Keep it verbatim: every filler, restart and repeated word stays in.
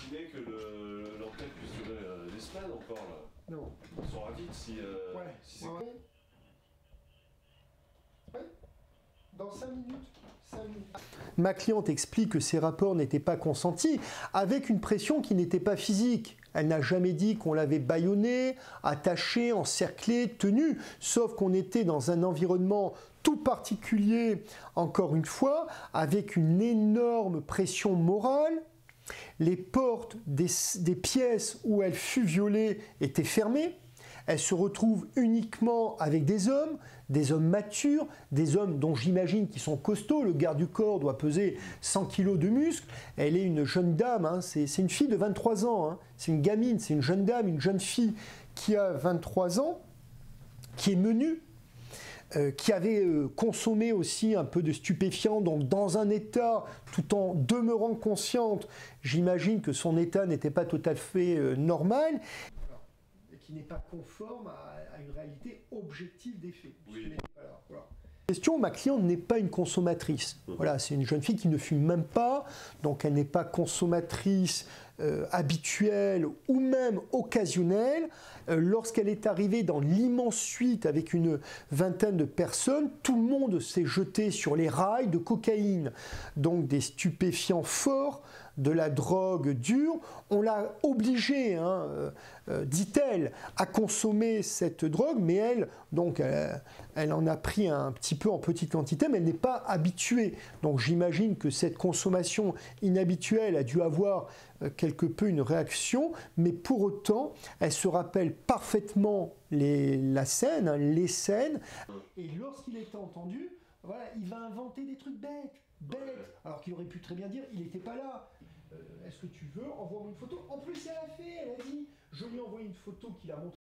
imaginer que l'enquête puisse durer euh, des semaines encore là. Non. Ils sont ravis si, euh, Ouais. si ouais, ouais. Ouais. Dans cinq minutes. cinq minutes. Ma cliente explique que ces rapports n'étaient pas consentis, avec une pression qui n'était pas physique. Elle n'a jamais dit qu'on l'avait bâillonné, attaché, encerclé, tenu, sauf qu'on était dans un environnement tout particulier, encore une fois, avec une énorme pression morale. Les portes des, des pièces où elle fut violée étaient fermées. Elle se retrouve uniquement avec des hommes, des hommes matures, des hommes dont j'imagine qu'ils sont costauds. Le garde du corps doit peser cent kilos de muscles. Elle est une jeune dame, hein, c'est une fille de vingt-trois ans. Hein. C'est une gamine, c'est une jeune dame, une jeune fille qui a vingt-trois ans, qui est menue, euh, qui avait euh, consommé aussi un peu de stupéfiants, donc dans un état, tout en demeurant consciente, j'imagine que son état n'était pas tout à fait euh, normal. Qui n'est pas conforme à, à une réalité objective des faits. Oui. Voilà, voilà. Question, ma cliente n'est pas une consommatrice. Mmh. Voilà, c'est une jeune fille qui ne fume même pas, donc elle n'est pas consommatrice euh, habituelle ou même occasionnelle. Euh, Lorsqu'elle est arrivée dans l'immense suite avec une vingtaine de personnes, tout le monde s'est jeté sur les rails de cocaïne, donc des stupéfiants forts, de la drogue dure. On l'a obligée, hein, euh, euh, dit-elle, à consommer cette drogue, mais elle, donc, elle, elle en a pris un petit peu en petite quantité, mais elle n'est pas habituée. Donc j'imagine que cette consommation inhabituelle a dû avoir euh, quelque peu une réaction, mais pour autant, elle se rappelle parfaitement les, la scène, hein, les scènes. Et lorsqu'il est entendu, voilà, il va inventer des trucs bêtes. Bête, alors qu'il aurait pu très bien dire, il n'était pas là. Euh, Est-ce que tu veux, envoie-moi une photo. En plus, elle a fait, elle a dit, je lui ai envoyé une photo qu'il a montrée.